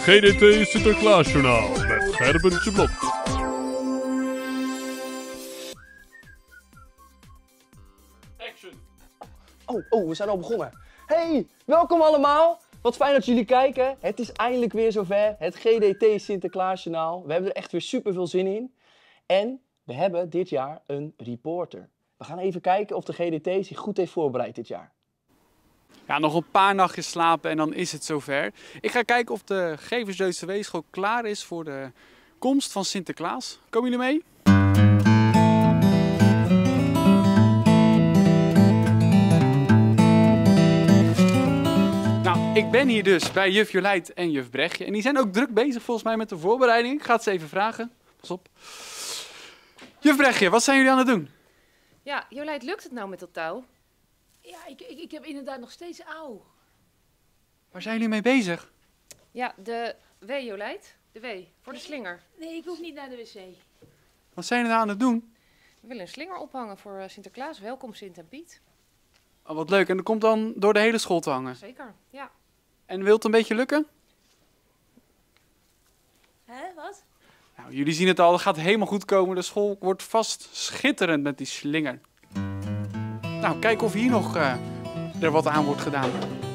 GDT Sinterklaasjournaal met Gerben Blok. Oh, we zijn al begonnen. Hey, welkom allemaal. Wat fijn dat jullie kijken. Het is eindelijk weer zover. Het GDT Sinterklaasjournaal. We hebben er echt weer super veel zin in. En we hebben dit jaar een reporter. We gaan even kijken of de GDT zich goed heeft voorbereid dit jaar. Ja, nog een paar nachtjes slapen en dan is het zover. Ik ga kijken of de Geversdeutse Weeschool klaar is voor de komst van Sinterklaas. Komen jullie mee? Nou, ik ben hier dus bij juf Jolijt en juf Brechtje. En die zijn ook druk bezig volgens mij met de voorbereiding. Ik ga het ze even vragen. Pas op. Juf Brechtje, wat zijn jullie aan het doen? Ja, Jolijt, lukt het nou met dat touw? Ja, ik heb inderdaad nog steeds auw. Waar zijn jullie mee bezig? Ja, de W, Jolijt. De W, voor de slinger. Nee, ik hoef niet naar de wc. Wat zijn jullie nou aan het doen? We willen een slinger ophangen voor Sinterklaas. Welkom Sint en Piet. Oh, wat leuk. En dat komt dan door de hele school te hangen. Zeker, ja. En wil het een beetje lukken? Hè, wat? Nou, jullie zien het al, het gaat helemaal goed komen. De school wordt vast schitterend met die slinger. Nou, kijk of hier nog er wat aan wordt gedaan.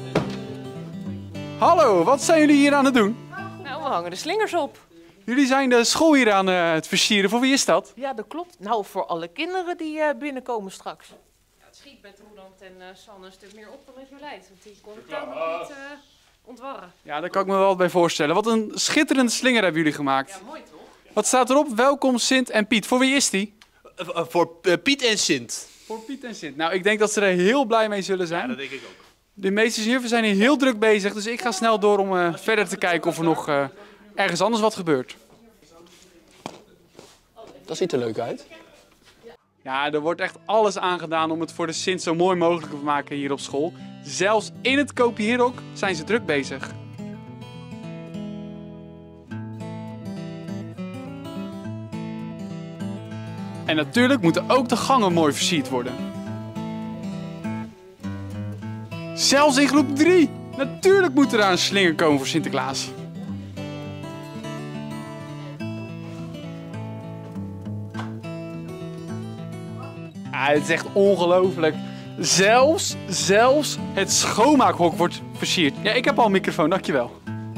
Hallo, wat zijn jullie hier aan het doen? Nou, we hangen de slingers op. Jullie zijn de school hier aan het versieren. Voor wie is dat? Ja, dat klopt. Nou, voor alle kinderen die binnenkomen straks. Ja, het schiet met Roeland en Sanne een stuk meer op dan met Jolijt. Want die kon het touw nog niet ontwarren. Ja, daar kan ik me wel wat bij voorstellen. Wat een schitterende slinger hebben jullie gemaakt. Ja, mooi toch? Wat staat erop? Welkom Sint en Piet. Voor wie is die? Voor Piet en Sint. Voor Piet en Sint. Nou, ik denk dat ze er heel blij mee zullen zijn. Ja, dat denk ik ook. De meesters en juffen zijn hier heel druk bezig, dus ik ga snel door om verder te kijken of er nog ergens anders wat gebeurt. Dat ziet er leuk uit. Ja, er wordt echt alles aangedaan om het voor de Sint zo mooi mogelijk te maken hier op school. Zelfs in het kopiëerhok zijn ze druk bezig. En natuurlijk moeten ook de gangen mooi versierd worden. Zelfs in groep 3. Natuurlijk moet er daar een slinger komen voor Sinterklaas. Ja, het is echt ongelooflijk. Zelfs het schoonmaakhok wordt versierd. Ja, ik heb al een microfoon, dankjewel.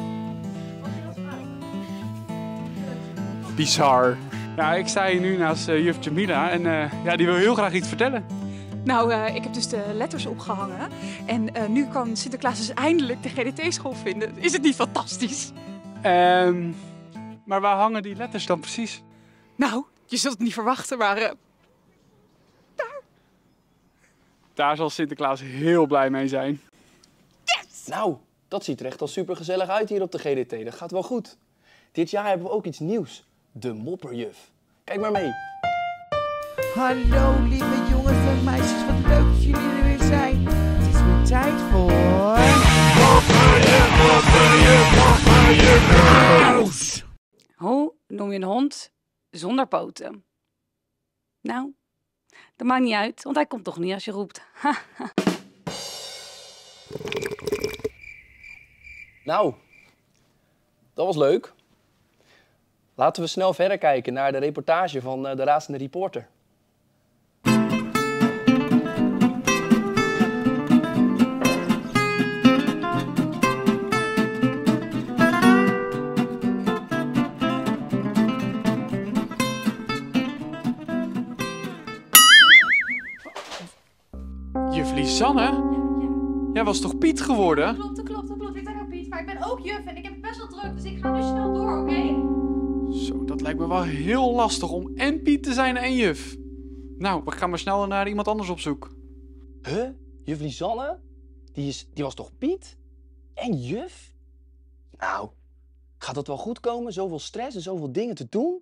Bizar. Ja, ik sta hier nu naast juf Jamila en ja, die wil heel graag iets vertellen. Nou, ik heb dus de letters opgehangen en nu kan Sinterklaas dus eindelijk de GDT-school vinden. Is het niet fantastisch? Maar waar hangen die letters dan precies? Nou, je zult het niet verwachten, maar Daar zal Sinterklaas heel blij mee zijn. Nou, dat ziet er echt al super gezellig uit hier op de GDT. Dat gaat wel goed. Dit jaar hebben we ook iets nieuws. De mopperjuf. Kijk maar mee. Hallo lieve jongens en meisjes, wat leuk dat jullie er weer zijn. Het is weer tijd voor... hoe noem je een hond zonder poten? Nou, dat maakt niet uit, want hij komt toch niet als je roept. Nou, dat was leuk. Laten we snel verder kijken naar de reportage van de razende reporter. Juf Lisanne? Jij was toch Piet geworden? Dat klopt. Ik ben ook Piet, maar ik ben ook juf en ik heb het best wel druk, dus ik ga nu snel door, oké? Zo, dat lijkt me wel heel lastig om en Piet te zijn en juf. Nou, we gaan maar snel naar iemand anders op zoek. Huh? Juf Lisanne? Die was toch Piet? En juf? Nou, gaat dat wel goed komen? Zoveel stress en zoveel dingen te doen?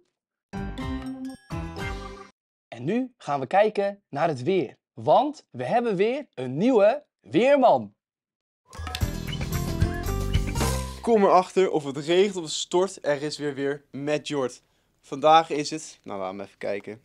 En nu gaan we kijken naar het weer. Want we hebben weer een nieuwe weerman. Kom erachter of het regent of het stort. Er is weer met Jort. Vandaag is het... Nou, laten we even kijken.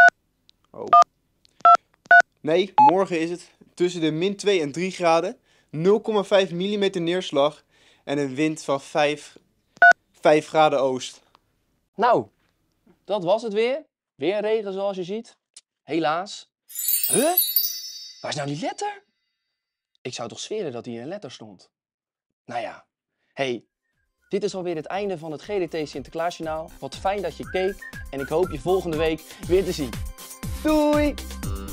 Oh. Nee, morgen is het tussen de -2 en 3 graden. 0,5 mm neerslag en een wind van 5 graden oost. Nou, dat was het weer. Weer regen zoals je ziet. Helaas. Huh? Waar is nou die letter? Ik zou toch zweren dat hier een letter stond. Nou ja. Hey, dit is alweer het einde van het GDT Sinterklaasjournaal. Wat fijn dat je keek en ik hoop je volgende week weer te zien. Doei!